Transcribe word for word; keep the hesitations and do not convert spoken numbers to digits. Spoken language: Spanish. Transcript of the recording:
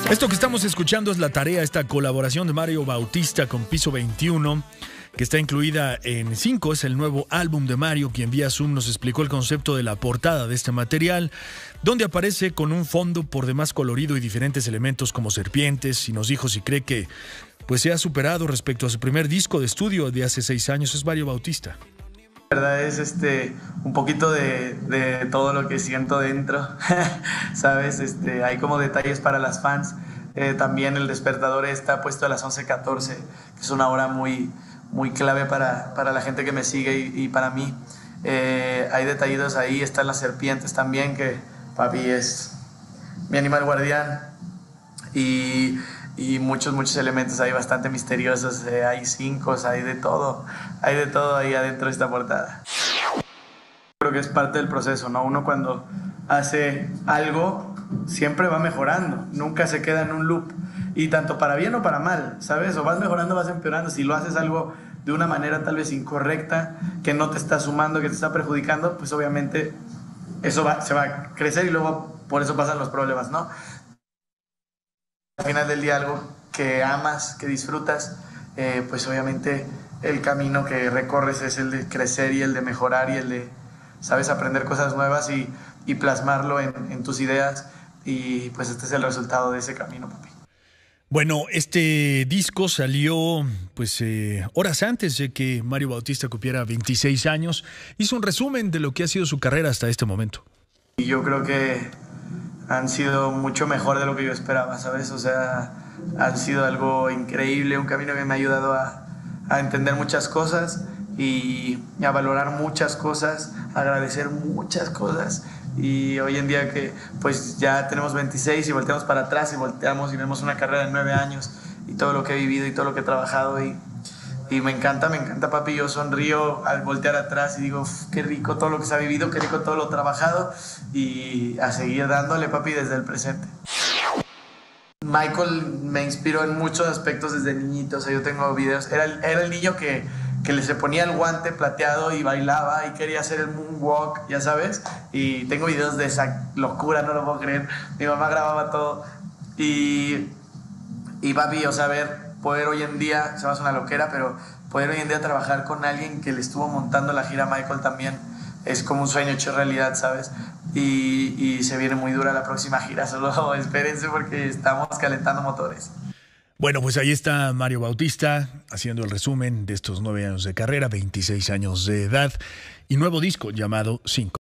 Esto que estamos escuchando es La Tarea, esta colaboración de Mario Bautista con Piso veintiuno, que está incluida en Cinco, es el nuevo álbum de Mario, quien vía Zoom nos explicó el concepto de la portada de este material, donde aparece con un fondo por demás colorido y diferentes elementos como serpientes, y nos dijo si cree que pues se ha superado respecto a su primer disco de estudio de hace seis años. Es Mario Bautista. La verdad es este, un poquito de, de todo lo que siento dentro, ¿sabes? Este, hay como detalles para las fans. Eh, también el despertador está puesto a las once catorce, que es una hora muy, muy clave para, para la gente que me sigue y, y para mí. Eh, hay detallitos ahí, están las serpientes también, que papi es mi animal guardián. Y... y muchos, muchos elementos ahí bastante misteriosos, eh, hay cinco, hay de todo, hay de todo ahí adentro de esta portada. Creo que es parte del proceso, ¿no? Uno cuando hace algo siempre va mejorando, nunca se queda en un loop, y tanto para bien o para mal, ¿sabes? O vas mejorando, vas empeorando. Si lo haces algo de una manera tal vez incorrecta, que no te está sumando, que te está perjudicando, pues obviamente eso va, se va a crecer y luego por eso pasan los problemas, ¿no? Al final del día algo que amas, que disfrutas, eh, pues obviamente el camino que recorres es el de crecer y el de mejorar y el de, sabes, aprender cosas nuevas y, y plasmarlo en, en tus ideas, y pues este es el resultado de ese camino, papi. Bueno, este disco salió pues eh, horas antes de que Mario Bautista cumpliera veintiséis años. Hizo un resumen de lo que ha sido su carrera hasta este momento. Y yo creo que han sido mucho mejor de lo que yo esperaba, ¿sabes? O sea, han sido algo increíble, un camino que me ha ayudado a, a entender muchas cosas y a valorar muchas cosas, a agradecer muchas cosas. Y hoy en día que pues ya tenemos veintiséis y volteamos para atrás y volteamos y vemos una carrera de nueve años y todo lo que he vivido y todo lo que he trabajado, y, y me encanta, me encanta, papi. Yo sonrío al voltear atrás y digo, qué rico todo lo que se ha vivido, qué rico todo lo trabajado, y a seguir dándole, papi, desde el presente. Michael me inspiró en muchos aspectos desde niñito. O sea, yo tengo videos, era el, era el niño que, que le se ponía el guante plateado y bailaba y quería hacer el moonwalk, ya sabes, y tengo videos de esa locura, no lo puedo creer. Mi mamá grababa todo y, y papi, o sea, ver, poder hoy en día, se me hace una loquera, pero poder hoy en día trabajar con alguien que le estuvo montando la gira a Michael también es como un sueño hecho realidad, ¿sabes? Y, y se viene muy dura la próxima gira, solo espérense porque estamos calentando motores. Bueno, pues ahí está Mario Bautista haciendo el resumen de estos nueve años de carrera, veintiséis años de edad y nuevo disco llamado Cinco.